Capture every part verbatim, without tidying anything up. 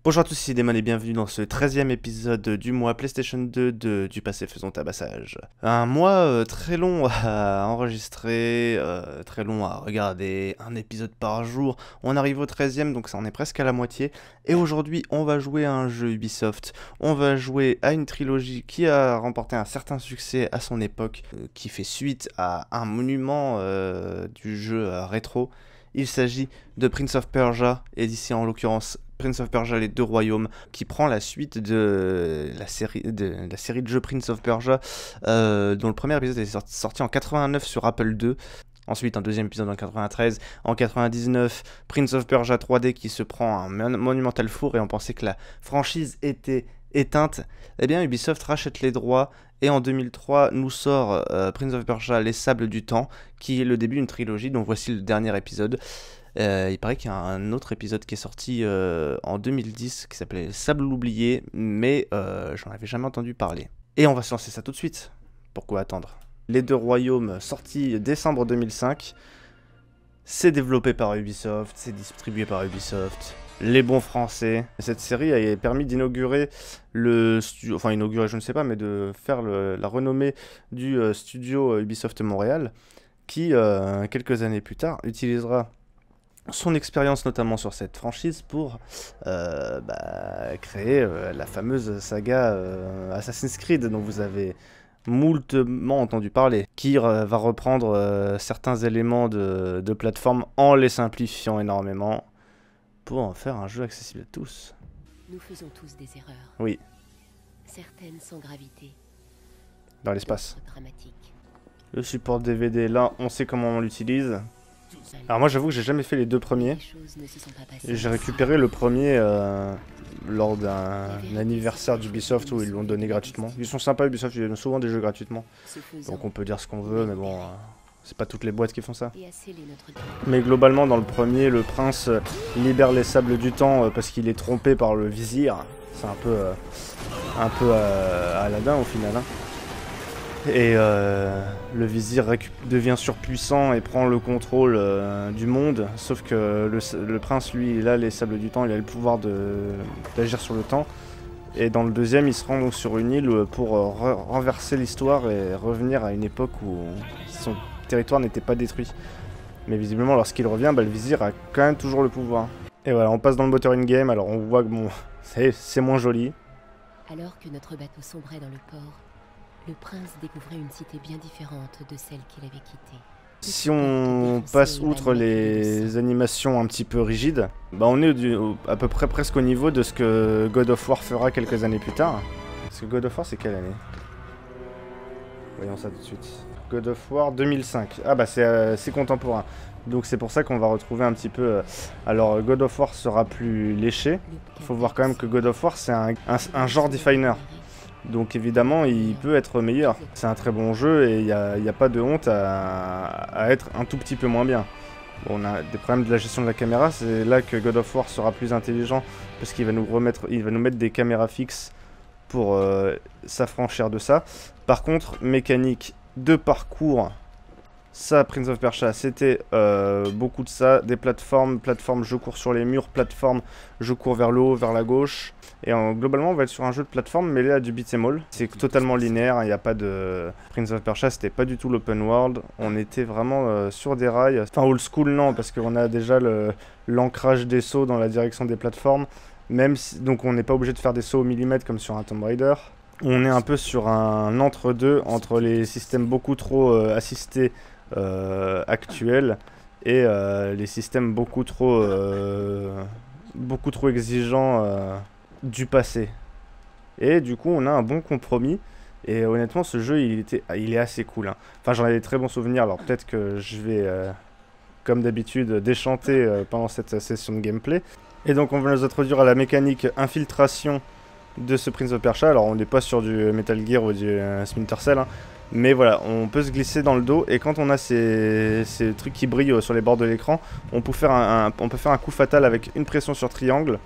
Bonjour à tous, ici Damon et bienvenue dans ce treizième épisode du mois PlayStation deux de Du passé faisons tabassage. Un mois euh, très long à enregistrer, euh, très long à regarder, un épisode par jour. On arrive au treizième, donc ça en est presque à la moitié. Et aujourd'hui, on va jouer à un jeu Ubisoft. On va jouer à une trilogie qui a remporté un certain succès à son époque, euh, qui fait suite à un monument euh, du jeu euh, rétro. Il s'agit de Prince of Persia, et d'ici en l'occurrence Prince of Persia les deux royaumes, qui prend la suite de la série de, la série de jeux Prince of Persia, euh, dont le premier épisode est sorti, sorti en quatre-vingt-neuf sur Apple deux. Ensuite, un deuxième épisode en quatre-vingt-treize. En quatre-vingt-dix-neuf, Prince of Persia trois D qui se prend un monumental four et on pensait que la franchise était éteinte. Eh bien, Ubisoft rachète les droits et en deux mille trois nous sort euh, Prince of Persia les Sables du Temps, qui est le début d'une trilogie dont voici le dernier épisode. Euh, il paraît qu'il y a un autre épisode qui est sorti euh, en deux mille dix qui s'appelait Sable oublié, mais euh, j'en avais jamais entendu parler. Et on va se lancer ça tout de suite. Pourquoi attendre? Les deux royaumes, sortis décembre deux mille cinq. C'est développé par Ubisoft, c'est distribué par Ubisoft. Les bons français. Cette série a permis d'inaugurer le studio, enfin inaugurer je ne sais pas, mais de faire le, la renommée du euh, studio Ubisoft Montréal, qui euh, quelques années plus tard utilisera son expérience notamment sur cette franchise pour euh, bah, créer euh, la fameuse saga euh, Assassin's Creed dont vous avez moultement entendu parler, qui euh, va reprendre euh, certains éléments de, de plateforme en les simplifiant énormément pour en faire un jeu accessible à tous. Nous faisons tous des erreurs. Oui. Certaines sans gravité. Dans l'espace. Dramatique. Le support D V D, là, on sait comment on l'utilise. Alors moi j'avoue que j'ai jamais fait les deux premiers. J'ai récupéré le premier euh, lors d'un anniversaire d'Ubisoft où ils l'ont donné gratuitement. Ils sont sympas Ubisoft, ils donnent souvent des jeux gratuitement. Donc on peut dire ce qu'on veut, mais bon, euh, c'est pas toutes les boîtes qui font ça. Mais globalement dans le premier, le prince euh, libère les sables du temps euh, parce qu'il est trompé par le vizir. C'est un peu, euh, un peu euh, Aladdin au final. Hein. Et euh, le vizir devient surpuissant et prend le contrôle euh, du monde, sauf que le, le prince, lui, il a les sables du temps, il a le pouvoir d'agir sur le temps. Et dans le deuxième, il se rend donc sur une île pour euh, re renverser l'histoire et revenir à une époque où son territoire n'était pas détruit. Mais visiblement, lorsqu'il revient, bah, le vizir a quand même toujours le pouvoir. Et voilà, on passe dans le moteur in-game, alors on voit que bon, c'est moins joli. Alors que notre bateau sombrait dans le port, le prince découvrait une cité bien différente de celle qu'il avait quittée. Si on passe outre les animations un petit peu rigides, bah on est du, à peu près presque au niveau de ce que God of War fera quelques années plus tard. Parce que God of War c'est quelle année? Voyons ça tout de suite. God of War deux mille cinq. Ah bah c'est euh, contemporain. Donc c'est pour ça qu'on va retrouver un petit peu... Euh, alors God of War sera plus léché. Il faut voir quand même que God of War c'est un, un, un genre definer. Donc évidemment, il peut être meilleur. C'est un très bon jeu et il n'y a, a pas de honte à, à être un tout petit peu moins bien. Bon, on a des problèmes de la gestion de la caméra, c'est là que God of War sera plus intelligent parce qu'il va nous remettre, il va nous mettre des caméras fixes pour euh, s'affranchir de ça. Par contre, mécanique de parcours, ça, Prince of Persia, c'était euh, beaucoup de ça, des plateformes, plateformes, je cours sur les murs, plateformes, je cours vers le haut, vers la gauche. Et en, globalement, on va être sur un jeu de plateforme mêlé à du beat'em all. C'est totalement linéaire, il n'y a pas de... Prince of Persia, c'était pas du tout l'open world. On était vraiment euh, sur des rails. Enfin, old school, non, parce qu'on a déjà l'ancrage des sauts dans la direction des plateformes. Même si... Donc on n'est pas obligé de faire des sauts au millimètre comme sur un Tomb Raider. On est un peu sur un entre-deux entre les systèmes beaucoup trop euh, assistés euh, actuels et euh, les systèmes beaucoup trop, euh, beaucoup trop exigeants euh, du passé. Et du coup on a un bon compromis et honnêtement ce jeu il, était, il est assez cool. Hein. Enfin j'en ai des très bons souvenirs, alors peut-être que je vais euh, comme d'habitude déchanter euh, pendant cette session de gameplay. Et donc on va nous introduire à la mécanique infiltration de ce Prince of Persia. Alors on n'est pas sur du Metal Gear ou du euh, Splinter Cell, hein. Mais voilà, on peut se glisser dans le dos et quand on a ces, ces trucs qui brillent sur les bords de l'écran, on peut faire un, un, on peut faire un coup fatal avec une pression sur triangle.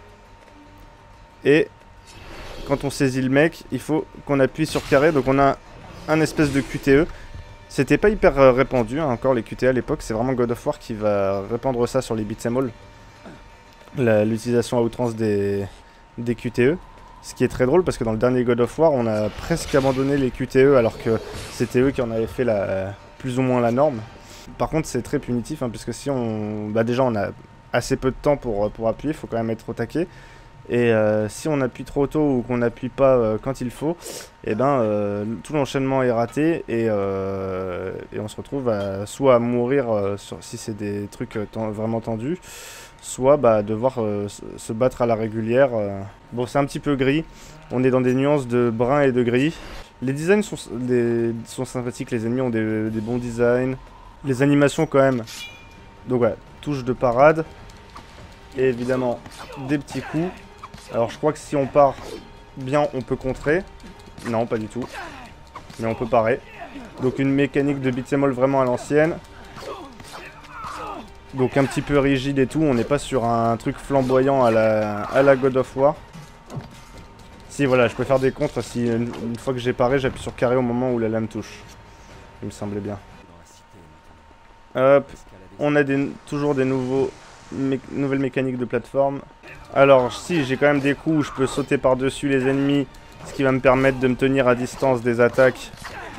Et quand on saisit le mec, il faut qu'on appuie sur carré, donc on a un espèce de Q T E. C'était pas hyper euh, répandu, hein, encore les Q T E à l'époque, c'est vraiment God of War qui va répandre ça sur les beat'em all. l'utilisation à outrance des, des Q T E. Ce qui est très drôle parce que dans le dernier God of War, on a presque abandonné les Q T E alors que c'était eux qui en avaient fait la, plus ou moins la norme. Par contre, c'est très punitif hein, puisque si on... Bah déjà, on a assez peu de temps pour, pour appuyer, il faut quand même être au taquet. Et euh, si on appuie trop tôt ou qu'on n'appuie pas euh, quand il faut, et ben euh, tout l'enchaînement est raté et, euh, et on se retrouve à, soit à mourir euh, sur, si c'est des trucs euh, ten, vraiment tendus, soit bah, devoir euh, se battre à la régulière. Euh. Bon, c'est un petit peu gris, on est dans des nuances de brun et de gris. Les designs sont, les, sont sympathiques, les ennemis ont des, des bons designs. Les animations quand même, donc ouais, touche de parade. Et évidemment, des petits coups. Alors je crois que si on part bien, on peut contrer. Non, pas du tout. Mais on peut parer. Donc une mécanique de beat'em all vraiment à l'ancienne. Donc un petit peu rigide et tout. On n'est pas sur un truc flamboyant à la, à la God of War. Si voilà, je peux faire des contres. Si une, une fois que j'ai paré, j'appuie sur carré au moment où la lame touche. Il me semblait bien. Hop. On a des, toujours des nouveaux... Mé nouvelle mécanique de plateforme. Alors si j'ai quand même des coups où je peux sauter par dessus les ennemis, ce qui va me permettre de me tenir à distance des attaques,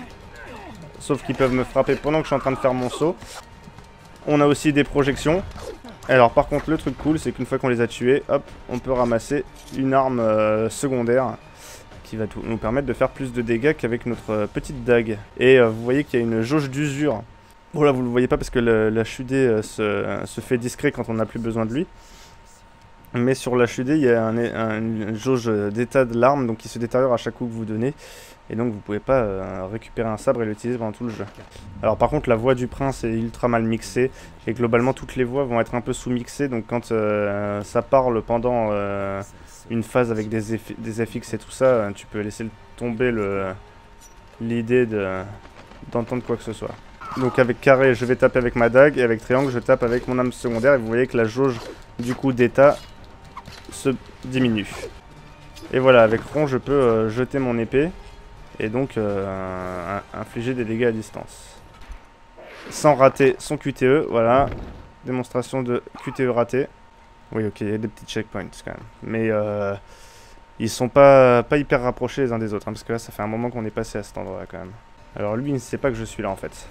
sauf qu'ils peuvent me frapper pendant que je suis en train de faire mon saut. On a aussi des projections. Alors par contre le truc cool c'est qu'une fois qu'on les a tués, hop, on peut ramasser une arme euh, secondaire qui va tout, nous permettre de faire plus de dégâts qu'avec notre euh, petite dague. Et euh, vous voyez qu'il y a une jauge d'usure. Bon là vous le voyez pas parce que l'H U D euh, se, se fait discret quand on n'a plus besoin de lui. Mais sur l'H U D il y a un, un, une jauge d'état de l'arme donc qui se détériore à chaque coup que vous donnez. Et donc vous pouvez pas euh, récupérer un sabre et l'utiliser pendant tout le jeu. Alors par contre la voix du prince est ultra mal mixée. Et globalement toutes les voix vont être un peu sous-mixées. Donc quand euh, ça parle pendant euh, une phase avec des, des F X et tout ça, tu peux laisser tomber l'idée d'entendre de, quoi que ce soit. Donc avec carré je vais taper avec ma dague et avec triangle je tape avec mon arme secondaire et vous voyez que la jauge du coup d'état se diminue. Et voilà, avec rond je peux euh, jeter mon épée et donc euh, infliger des dégâts à distance. Sans rater son Q T E, voilà. Démonstration de Q T E raté. Oui ok, il y a des petits checkpoints quand même. Mais euh, ils sont pas, pas hyper rapprochés les uns des autres hein, parce que là ça fait un moment qu'on est passé à cet endroit là quand même. Alors lui il ne sait pas que je suis là en fait.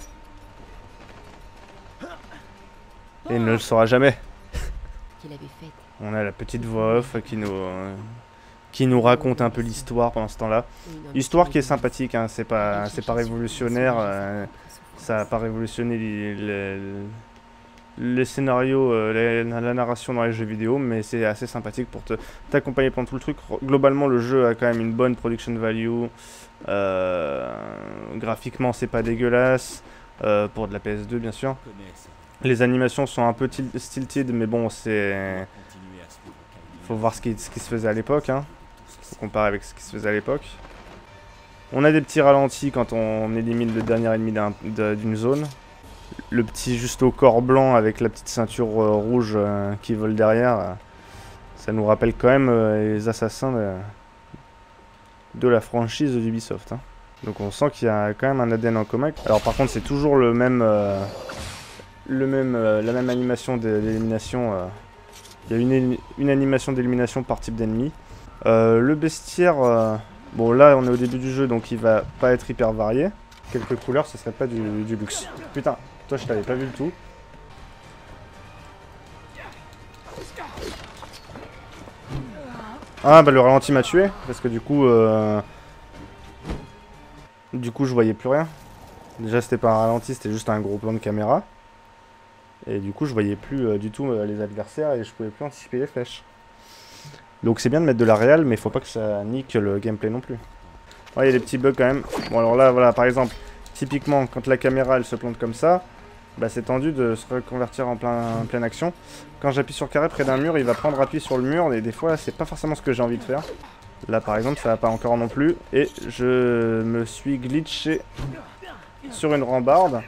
Et il ne le saura jamais. On a la petite voix off qui nous, euh, qui nous raconte un peu l'histoire pendant ce temps-là. Histoire qui est sympathique, hein, c'est pas, c'est pas révolutionnaire. Euh, ça n'a pas révolutionné les, les, les scénarios, euh, la, la narration dans les jeux vidéo, mais c'est assez sympathique pour t'accompagner pendant tout le truc. Globalement, le jeu a quand même une bonne production value. Euh, graphiquement, c'est pas dégueulasse. Euh, pour de la P S deux, bien sûr. Les animations sont un peu stilted, mais bon, c'est... Faut voir ce qui, ce qui se faisait à l'époque, hein. Faut comparer avec ce qui se faisait à l'époque. On a des petits ralentis quand on élimine le dernier ennemi d'une zone. Le petit juste au corps blanc avec la petite ceinture euh, rouge euh, qui vole derrière. Euh, ça nous rappelle quand même euh, les assassins de, de la franchise d'Ubisoft, hein. Donc on sent qu'il y a quand même un A D N en commun. Alors par contre c'est toujours le même... Euh, Le même, euh, la même animation d'élimination. Euh. Il y a une, une animation d'élimination par type d'ennemi. Euh, le bestiaire, euh, bon là on est au début du jeu donc il va pas être hyper varié. Quelques couleurs, ce serait pas du, du luxe. Putain, toi je t'avais pas vu le tout. Ah bah le ralenti m'a tué parce que du coup, euh, du coup je voyais plus rien. Déjà c'était pas un ralenti, c'était juste un gros plan de caméra. Et du coup je voyais plus euh, du tout euh, les adversaires et je pouvais plus anticiper les flèches. Donc c'est bien de mettre de la réal mais faut pas que ça nique le gameplay non plus. Ouais, il y a des petits bugs quand même. Bon alors là voilà par exemple, typiquement quand la caméra elle se plante comme ça, bah c'est tendu de se reconvertir en, plein, en pleine action. Quand j'appuie sur carré près d'un mur, il va prendre appui sur le mur et des fois c'est pas forcément ce que j'ai envie de faire. Là par exemple ça va pas encore non plus et je me suis glitché sur une rambarde.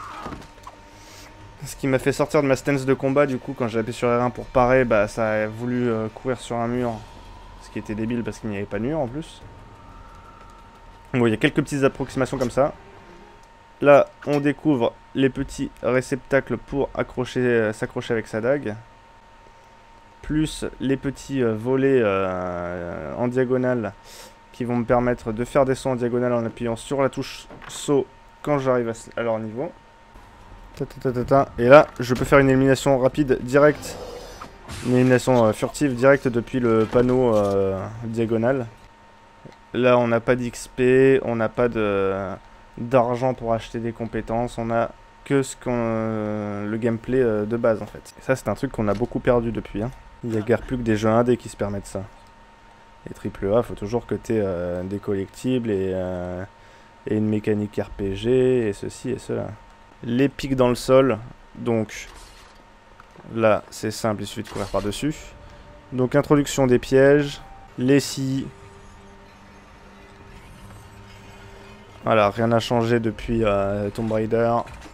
Ce qui m'a fait sortir de ma stance de combat du coup quand j'ai appuyé sur R un pour parer, bah ça a voulu euh, courir sur un mur. Ce qui était débile parce qu'il n'y avait pas de mur en plus. Bon il y a quelques petites approximations comme ça. Là on découvre les petits réceptacles pour accrocher, euh, s'accrocher avec sa dague. plus les petits euh, volets euh, en diagonale qui vont me permettre de faire des sauts en diagonale en appuyant sur la touche saut quand j'arrive à, à leur niveau. Ta, ta, ta, ta, ta. Et là, je peux faire une élimination rapide, directe, une élimination euh, furtive, directe depuis le panneau euh, diagonal. Là, on n'a pas d'X P, on n'a pas de d'argent pour acheter des compétences, on a que ce qu'on euh, le gameplay euh, de base en fait. Et ça, c'est un truc qu'on a beaucoup perdu depuis. Hein. Il n'y a guère plus que des jeux indés qui se permettent ça. Et triple A, faut toujours que tu aies euh, des collectibles et, euh, et une mécanique R P G et ceci et cela. Les pics dans le sol, donc là c'est simple, il suffit de courir par-dessus. Donc introduction des pièges, les scies. Voilà, rien n'a changé depuis euh, Tomb Raider.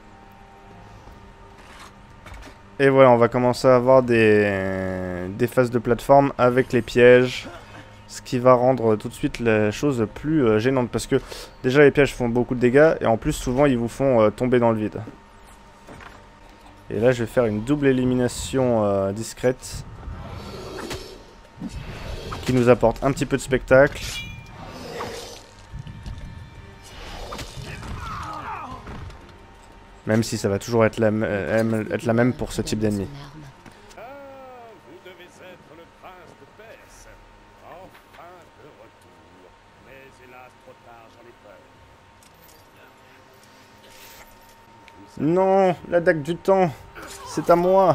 Et voilà, on va commencer à avoir des, des phases de plateforme avec les pièges. Ce qui va rendre tout de suite la chose plus euh, gênante. Parce que déjà les pièges font beaucoup de dégâts. Et en plus souvent ils vous font euh, tomber dans le vide. Et là je vais faire une double élimination euh, discrète. Qui nous apporte un petit peu de spectacle. Même si ça va toujours être la, euh, être la même pour ce type d'ennemi. Non, la dague du temps, c'est à moi.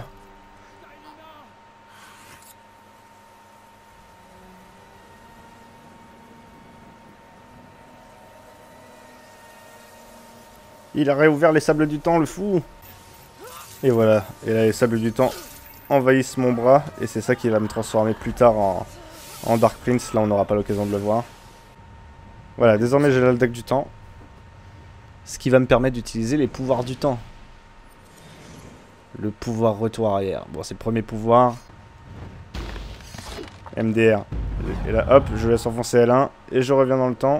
Il a réouvert les sables du temps, le fou. Et voilà, et là les sables du temps envahissent mon bras, et c'est ça qui va me transformer plus tard en, en Dark Prince. Là on n'aura pas l'occasion de le voir. Voilà, désormais j'ai la dague du temps. Ce qui va me permettre d'utiliser les pouvoirs du temps. Le pouvoir retour arrière. Bon, c'est le premier pouvoir. M D R. Et là, hop, je laisse enfoncer L un. Et je reviens dans le temps.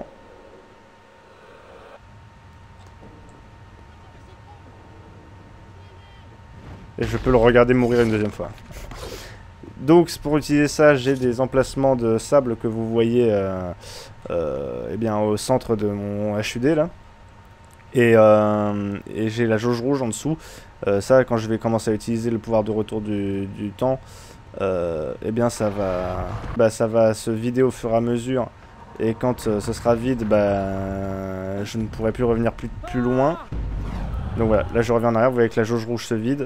Et je peux le regarder mourir une deuxième fois. Donc, pour utiliser ça, j'ai des emplacements de sable que vous voyez euh, euh, eh bien, au centre de mon H U D, là. Et, euh, et j'ai la jauge rouge en dessous. Euh, ça, quand je vais commencer à utiliser le pouvoir de retour du, du temps, euh, eh bien ça va, bah, ça va se vider au fur et à mesure. Et quand euh, ce sera vide, bah, je ne pourrai plus revenir plus, plus loin. Donc voilà, là je reviens en arrière, vous voyez que la jauge rouge se vide.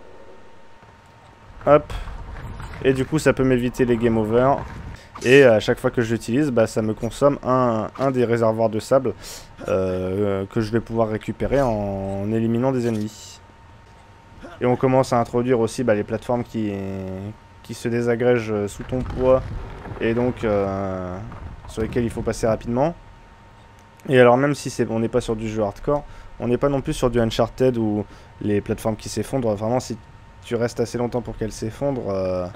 Hop. Et du coup ça peut m'éviter les game over. Et à chaque fois que je l'utilise, bah, ça me consomme un, un des réservoirs de sable euh, que je vais pouvoir récupérer en éliminant des ennemis. Et on commence à introduire aussi bah, les plateformes qui, qui se désagrègent sous ton poids et donc euh, sur lesquelles il faut passer rapidement. Et alors même si c'est, on n'est pas sur du jeu hardcore, on n'est pas non plus sur du Uncharted où les plateformes qui s'effondrent, vraiment si tu restes assez longtemps pour qu'elles s'effondrent... Euh,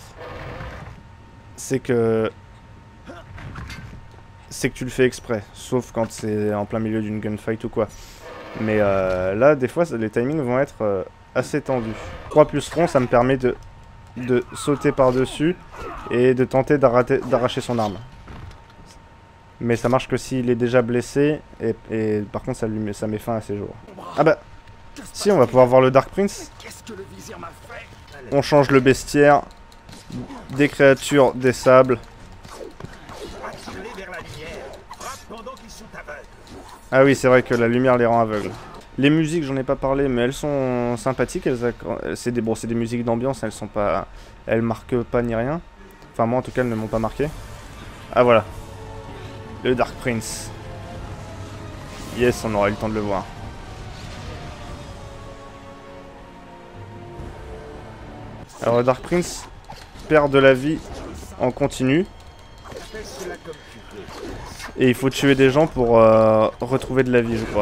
c'est que c'est que tu le fais exprès, sauf quand c'est en plein milieu d'une gunfight ou quoi. Mais euh, là, des fois, les timings vont être euh, assez tendus. trois plus rond, ça me permet de, de sauter par-dessus et de tenter d'arracher son arme. Mais ça marche que s'il est déjà blessé, et, et par contre, ça, lui, ça met fin à ses jours. Ah bah, si, on va pouvoir voir le Dark Prince. On change le bestiaire. Des créatures, des sables. Ah oui, c'est vrai que la lumière les rend aveugles. Les musiques, j'en ai pas parlé, mais elles sont sympathiques. C'est des, bon, c'est des musiques d'ambiance, elles sont pas, elles marquent pas ni rien. Enfin moi en tout cas, elles ne m'ont pas marqué. Ah voilà, le Dark Prince. Yes, on aura eu le temps de le voir. Alors le Dark Prince perd de la vie en continu. Et il faut tuer des gens pour euh, retrouver de la vie, je crois.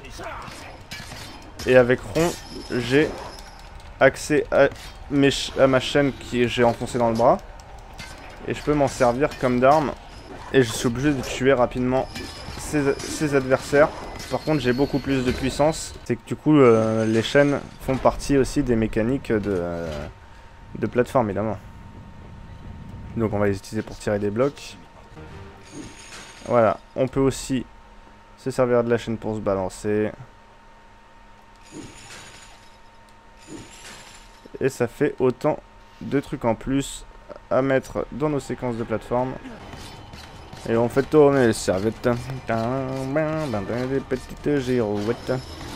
Et avec Ron, j'ai accès à, mes à ma chaîne que j'ai enfoncée dans le bras. Et je peux m'en servir comme d'arme. Et je suis obligé de tuer rapidement ses, ses adversaires. Par contre, j'ai beaucoup plus de puissance. C'est que du coup, euh, les chaînes font partie aussi des mécaniques de, euh, de plateforme, évidemment. Donc on va les utiliser pour tirer des blocs. Voilà, on peut aussi se servir de la chaîne pour se balancer. Et ça fait autant de trucs en plus à mettre dans nos séquences de plateforme. Et on fait tourner les serviettes. Des petites girouettes.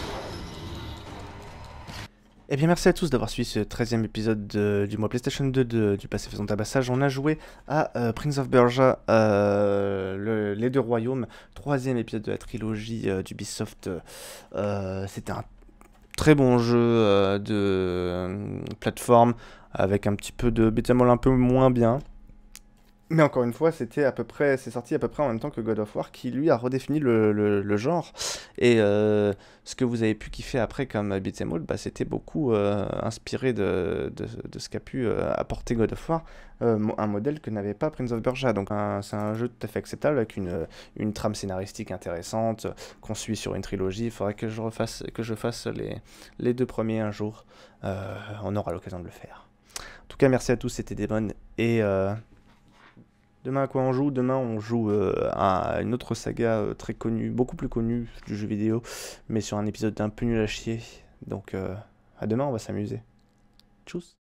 Eh bien merci à tous d'avoir suivi ce treizième épisode de, du mois PlayStation deux de, du passé faisant tabassage. On a joué à euh, Prince of Persia, euh, le, les deux royaumes, troisième épisode de la trilogie euh, d'Ubisoft. Euh, C'était un très bon jeu euh, de euh, plateforme avec un petit peu de beat'em all un peu moins bien. Mais encore une fois, c'était à peu près, c'est sorti à peu près en même temps que God of War, qui lui a redéfini le, le, le genre. Et euh, ce que vous avez pu kiffer après comme beat'em all, bah, c'était beaucoup euh, inspiré de, de, de ce qu'a pu euh, apporter God of War, euh, un modèle que n'avait pas Prince of Persia. Donc c'est un jeu tout à fait acceptable avec une, une trame scénaristique intéressante qu'on suit sur une trilogie. Il faudrait que je refasse, que je fasse les, les deux premiers un jour. Euh, on aura l'occasion de le faire. En tout cas, merci à tous, c'était Demon et euh, demain, à quoi on joue? Demain, on joue euh, à une autre saga euh, très connue, beaucoup plus connue du jeu vidéo, mais sur un épisode un peu nul à chier. Donc, euh, à demain, on va s'amuser. Tchuss!